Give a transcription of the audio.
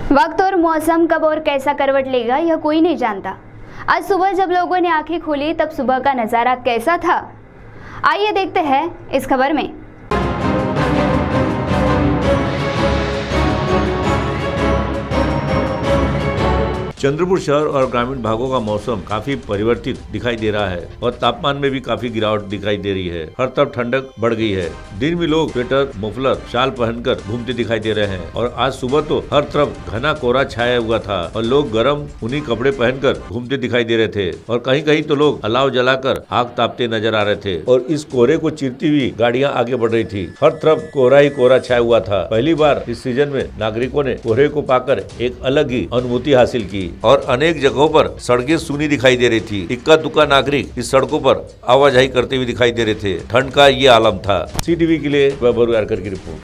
वक्त और मौसम कब और कैसा करवट लेगा यह कोई नहीं जानता। आज सुबह जब लोगों ने आंखें खोली तब सुबह का नजारा कैसा था, आइए देखते हैं इस खबर में। चंद्रपुर शहर और ग्रामीण भागों का मौसम काफी परिवर्तित दिखाई दे रहा है और तापमान में भी काफी गिरावट दिखाई दे रही है। हर तरफ ठंडक बढ़ गई है। दिन में लोग स्वेटर, मफलर, शाल पहनकर घूमते दिखाई दे रहे हैं और आज सुबह तो हर तरफ घना कोहरा छाया हुआ था और लोग गर्म ऊनी कपड़े पहनकर घूमते दिखाई दे रहे थे और कहीं कहीं तो लोग अलाव जलाकर आग तापते नजर आ रहे थे और इस कोहरे को चीरती हुई गाड़ियां आगे बढ़ रही थी। हर तरफ कोहरा ही कोहरा छाया हुआ था। पहली बार इस सीजन में नागरिकों ने कोहरे को पाकर एक अलग ही अनुभूति हासिल की और अनेक जगहों पर सड़कें सूनी दिखाई दे रही थी। इक्का दुक्का नागरिक इस सड़कों पर आवाजाही करते हुए दिखाई दे रहे थे। ठंड का ये आलम था। CTV के लिए वैभव यारकर की रिपोर्ट।